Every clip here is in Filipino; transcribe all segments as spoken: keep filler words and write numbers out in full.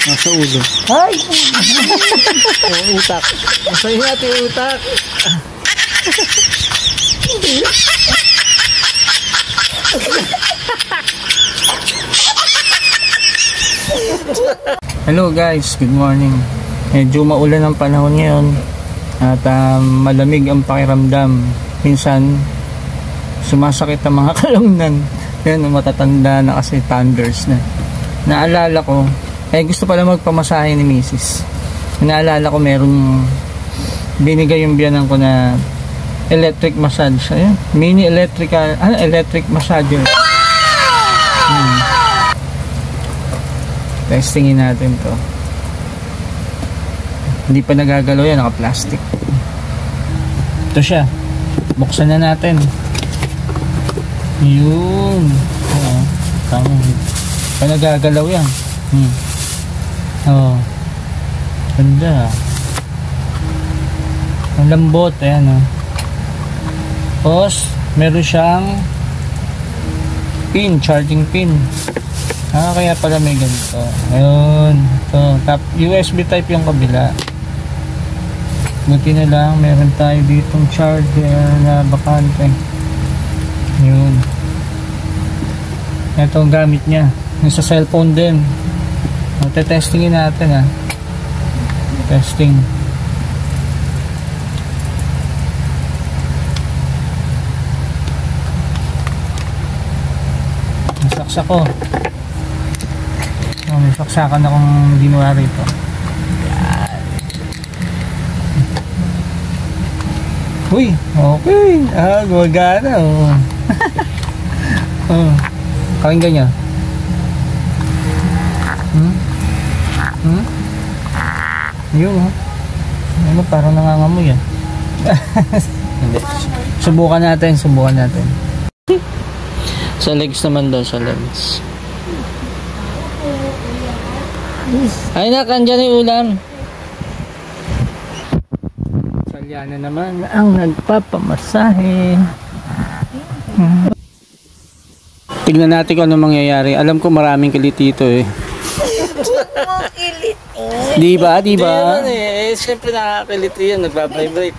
Nasa ulo. Ay! Oh, utak. Masahin natin yung utak. Hello guys, good morning. Medyo maulan ang panahon ngayon at um, malamig ang pakiramdam. Minsan sumasakit ang mga kalungnan. Yan, matatanda na kasi thunders na. Naalala ko, eh gusto pala magpamasahe ni Missus Naalala ko merong binigay yung biyanan ko na electric massage. Ayun, mini electrical, ano, electric massager. Hmm. Testingin natin to. Hindi pa nagagalaw yan, naka-plastic. Ito siya. Buksan na natin. Yun. Oo. Tama. Pa nagagalaw yan. Hmm. Oo. Ganda. Ang lambot. Ayan o. Tapos, meron siyang pin, charging pin. Ah, kaya pala may ganito. Ayun. Ito. Tap, U S B type yung kabila. Buti na lang, meron tayo ditong charger na bakante. Yun. Ito ang gamit niya. Yung sa cellphone din. Testingin natin ha. Testing. Nasaksak ko. Oh, may saksakan akong ginawa rito. Uy, okay. Ah, gumagana. Oh. Oh. Pakinggan niya. Hmm? Hmm? Yun, oh. Ano, parang nangangamoy yan. Hindi. Subukan natin, subukan natin. Sa legs naman daw, sa legs. Ay na, kandyan yung ulam. Salyana naman ang nagpapamasahe. Hmm. Tignan natin kung ano mangyayari. Alam ko maraming kilit dito eh. Di ba? Di ba? Di eh. Siyempre nakakakilit yan. Nagbabibrate.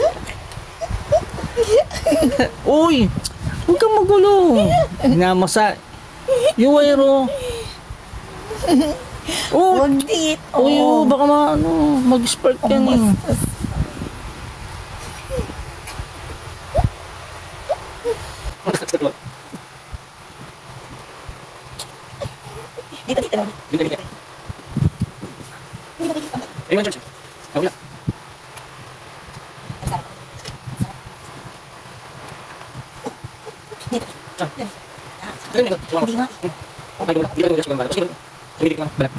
Uy! Huwag kang magulo. Namasa. Yung wire. Oh! Huwag dito. Uy, oh, baka ma, ano, mag-spark yan eh. Dito, dito. Dito, dito. Ayun, George. Ako lang. Dito. Dito. Hindi nga. Okay, dito. Dito, dito. Dito. Dito lang. Balak.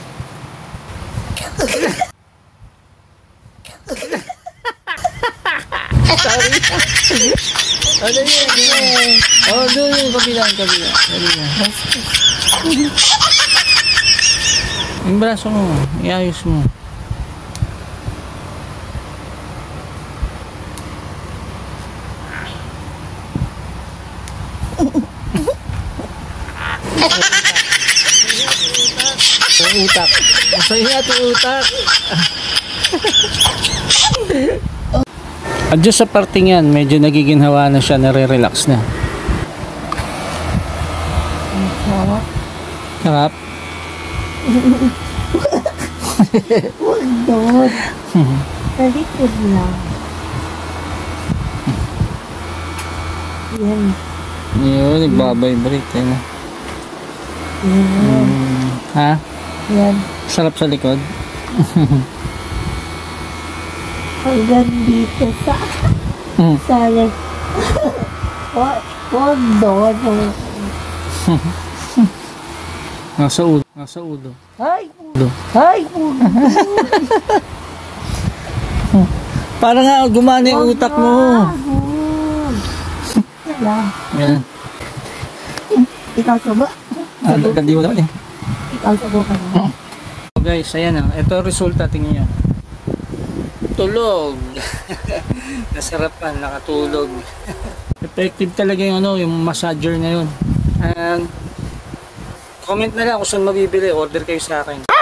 Sorry. Ano yun? Oh, doon yung kabilang, kabilang. Kabilang. Yung braso mo, iayos mo. Yung utak. Masaya natin yung utak. At just sa parting yan, medyo nagiginhawa na siya, nare-relax na. Sarap. Sarap? Huwag doon. Talikod lang. Yan. Yun, nagbabibrate eh. Yan. Hmm. Ha? Yan. Sarap sa likod? Hanggang dito sa Hmm. sa leg. Huwag huwag doon. Nasa ulo. Nasa ulo. Ay! Ulo. Ay! Huwag Para nga gumana yung utak mo. Wala. Yan. Ikaw subo. Ah, gandi mo naman eh. Ikaw subo ka na. So guys, ayan na. Ito ang resulta. Tingnan nyo. Tulog. Nasarapan. Nakatulog. Effective talaga yung ano, yung massager na yun. And comment na lang kung saan mabibili. Order kayo sa akin.